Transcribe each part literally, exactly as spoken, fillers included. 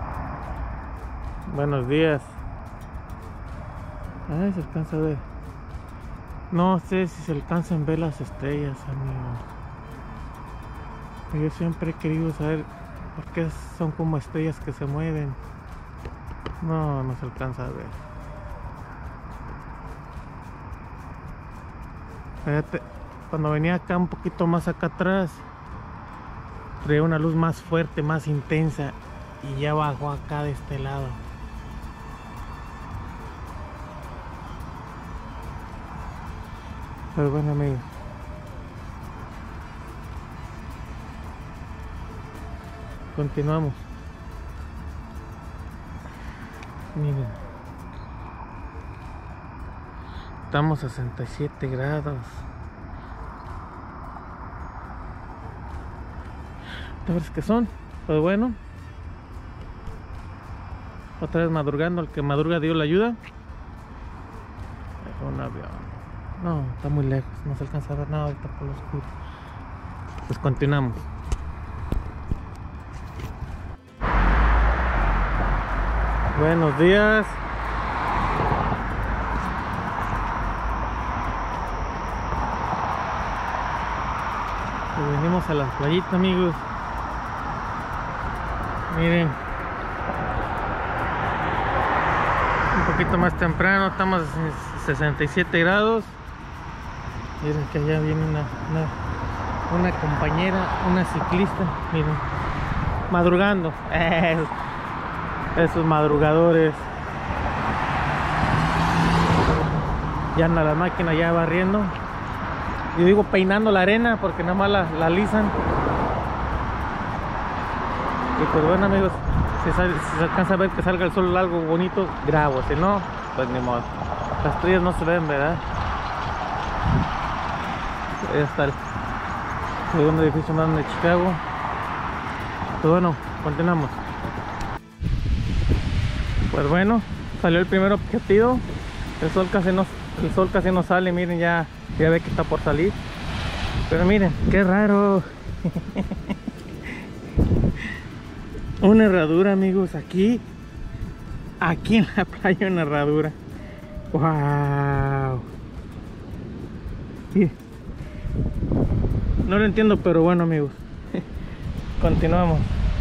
Buenos días. Ay, se alcanza a ver. No sé si se alcanzan a ver las estrellas, amigos. Yo siempre he querido saber por qué son como estrellas que se mueven. No, no se alcanza a ver. Fíjate, cuando venía acá un poquito más acá atrás, traía una luz más fuerte, más intensa, y ya bajó acá de este lado. Pero bueno, amigos, continuamos. Miren, estamos a sesenta y siete grados. A ver qué son. Pues bueno, otra vez madrugando. El que madruga Dios le ayuda. Un avión. No, está muy lejos, no se alcanza a ver nada ahorita por lo oscuro. Pues continuamos. Buenos días. Pues venimos a la playita, amigos. Miren, un poquito más temprano, estamos en sesenta y siete grados. Miren que allá viene una, una, una compañera, una ciclista. Miren, madrugando. Eh, esos madrugadores. Ya anda la máquina ya barriendo. Yo digo peinando la arena porque nada más la, la alisan. Y pues bueno, amigos, si, sale, si se alcanza a ver que salga el sol algo bonito, grabo. Si no, pues ni modo. Las estrellas no se ven, ¿verdad? Ahí está el segundo edificio más grande de Chicago. Pues bueno, continuamos. Pues bueno, salió el primer objetivo. El sol casi no, el sol casi no sale. Miren, ya, ya ve que está por salir. Pero miren, qué raro. Una herradura, amigos, aquí. Aquí en la playa una herradura. Wow. Sí. No lo entiendo, pero bueno, amigos. Continuamos.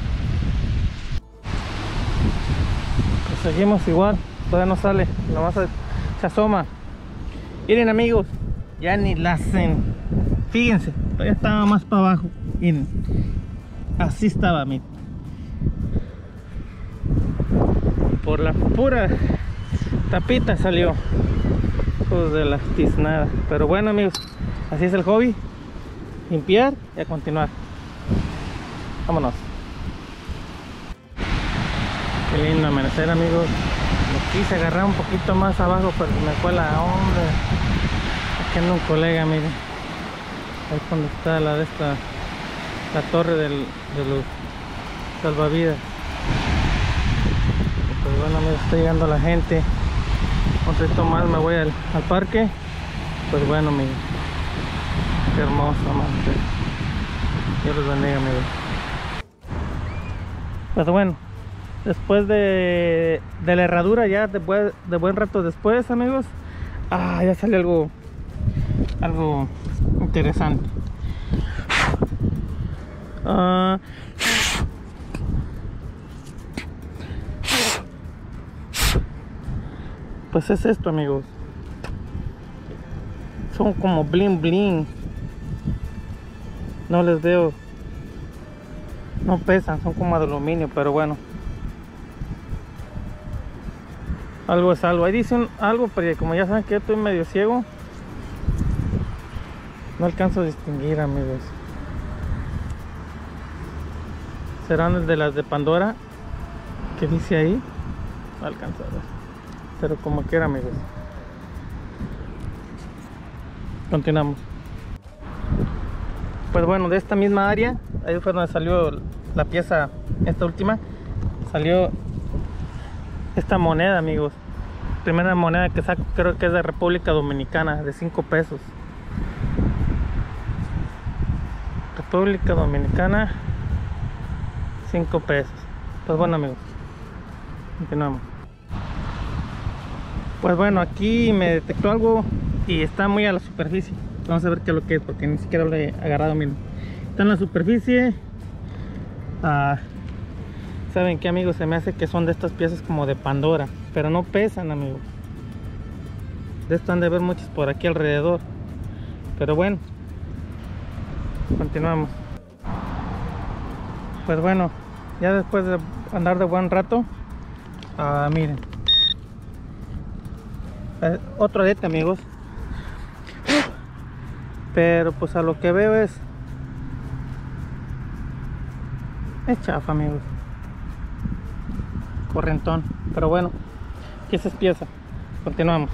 Pues seguimos igual. Todavía no sale. Nomás se asoma. Miren, amigos. Ya ni la hacen. Fíjense. Todavía estaba más para abajo. Miren. Así estaba, miren. Por la pura tapita salió. Pues de las tiznadas. Pero bueno, amigos. Así es el hobby. Limpiar y a continuar. Vámonos. Qué lindo amanecer, amigos. Lo quise agarrar un poquito más abajo, pero me fue la onda. Aquí anda un colega, miren. Ahí cuando está la de esta, la torre del, de los salvavidas. Y pues bueno, amigos, está llegando la gente. Un resto más me voy al, al parque. Pues bueno, amigos. Qué hermoso, amante. Dios los bendiga, amigos. Pues bueno, después de, de la herradura, ya de, buen, de buen rato después, amigos, ah, ya sale algo algo interesante. Ah, pues es esto, amigos. Son como bling bling. No les veo. No pesan, son como de aluminio, pero bueno. Algo es algo. Ahí dicen algo, pero como ya saben que yo estoy medio ciego, no alcanzo a distinguir, amigos. ¿Serán el de las de Pandora? Que dice ahí. No alcanzo a ver. Pero como quiera, amigos. Continuamos. Pues bueno, de esta misma área, ahí fue donde salió la pieza, esta última, salió esta moneda, amigos. Primera moneda que saco, creo que es de República Dominicana, de cinco pesos. República Dominicana, cinco pesos. Pues bueno, amigos, Continuamos. Pues bueno, aquí me detectó algo y está muy a la superficie. Vamos a ver qué es lo que es, porque ni siquiera lo he agarrado. Miren, está en la superficie. Ah, ¿saben qué, amigos? Se me hace que son de estas piezas como de Pandora, pero no pesan, amigos. De esto han de haber muchos por aquí alrededor. Pero bueno, continuamos. Pues bueno, ya después de andar de buen rato, ah, miren, eh, otro arete, amigos. Pero pues a lo que veo es es chafa, amigos. Correntón. Pero bueno, pieza es pieza. Continuamos.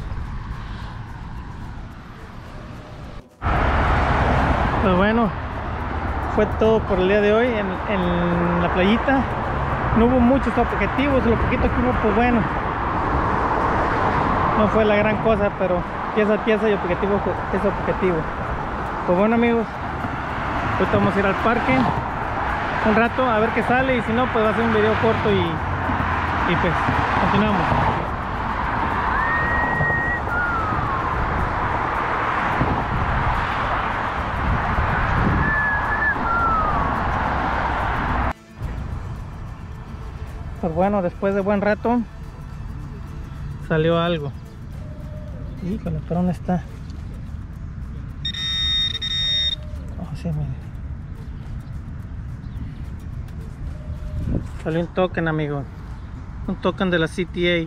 Pues bueno, fue todo por el día de hoy en, en la playita. No hubo muchos objetivos, lo poquito que hubo, pues bueno, no fue la gran cosa, pero pieza a pieza y objetivo es objetivo. Pues bueno, amigos, ahorita vamos a ir al parque un rato a ver qué sale, y si no, pues va a ser un video corto y, y pues continuamos. Pues bueno, después de buen rato salió algo. Híjole, pero ¿dónde está? Oh, sí, mire. Salió un token, amigo. Un token de la C T A.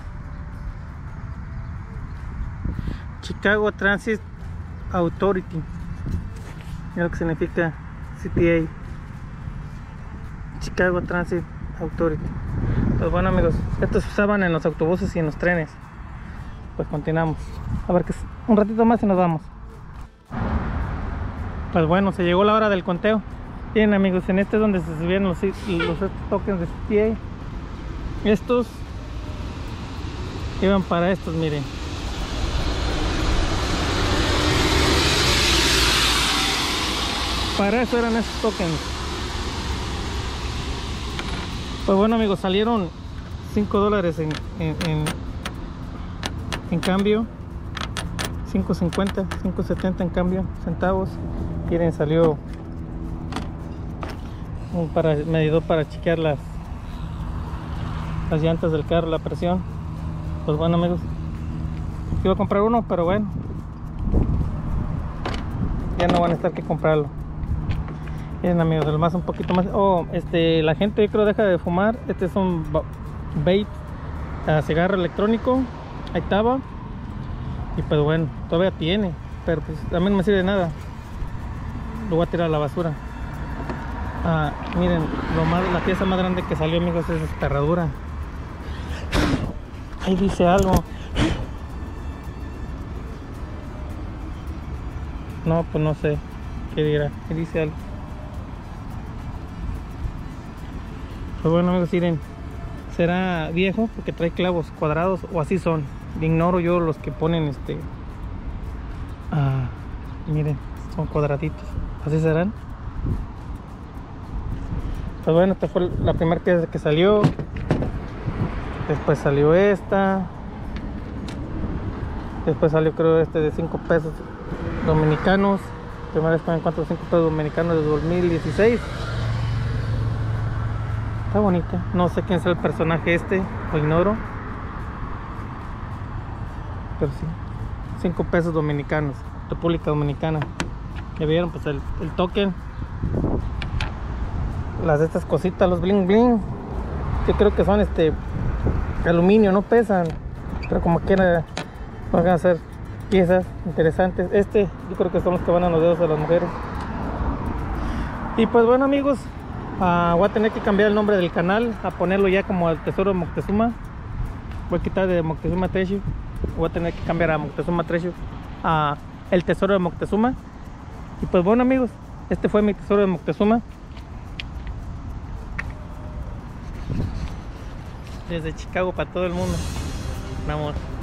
Chicago Transit Authority. Mira lo que significa C T A. Chicago Transit Authority. Pues bueno, amigos, estos se usaban en los autobuses y en los trenes. Pues continuamos. A ver, que un ratito más y nos vamos. Pues bueno, se llegó la hora del conteo. Bien, amigos, en este es donde se subían los, los tokens de C T A. Estos iban para estos, miren. Para eso eran estos tokens. Pues bueno, amigos, salieron cinco dólares en, en, en, en cambio, cinco cincuenta, cinco setenta en cambio, centavos. Miren, salió un para, medidor para chequear las, las llantas del carro, la presión. Pues bueno, amigos, iba a comprar uno, pero bueno, ya no van a estar que comprarlo. Miren, amigos, el más un poquito más. Oh, este, la gente yo creo deja de fumar. Este es un vape, uh, cigarro electrónico. Ahí estaba. Y pues bueno, todavía tiene, pero pues a mí no me sirve de nada. Lo voy a tirar a la basura. Ah, miren, lo más, la pieza más grande que salió, amigos, es esta herradura. Ahí dice algo. No, pues no sé qué dirá. Ahí dice algo. Pues bueno, amigos, miren, será viejo porque trae clavos cuadrados, o así son. Ignoro yo los que ponen este. Ah, miren, son cuadraditos. Así serán. Pues bueno, esta fue la primera pieza que salió. Después salió esta. Después salió, creo, este de cinco pesos dominicanos. Primera vez que me encuentro cinco pesos dominicanos de dos mil dieciséis. Está bonita. No sé quién es el personaje este, lo ignoro. Pero sí, cinco pesos dominicanos, República Dominicana. Ya vieron, pues el, el token. Las de estas cositas, los bling bling. Yo creo que son este aluminio, no pesan. Pero como quiera, van a hacer piezas interesantes. Este, yo creo que son los que van a los dedos de las mujeres. Y pues bueno, amigos, Uh, voy a tener que cambiar el nombre del canal, a ponerlo ya como el Tesoro de Moctezuma. Voy a quitar de Moctezuma Treasure. Voy a tener que cambiar a Moctezuma Treasure a el Tesoro de Moctezuma. Y pues bueno, amigos, este fue mi Tesoro de Moctezuma. Desde Chicago para todo el mundo. Vamos.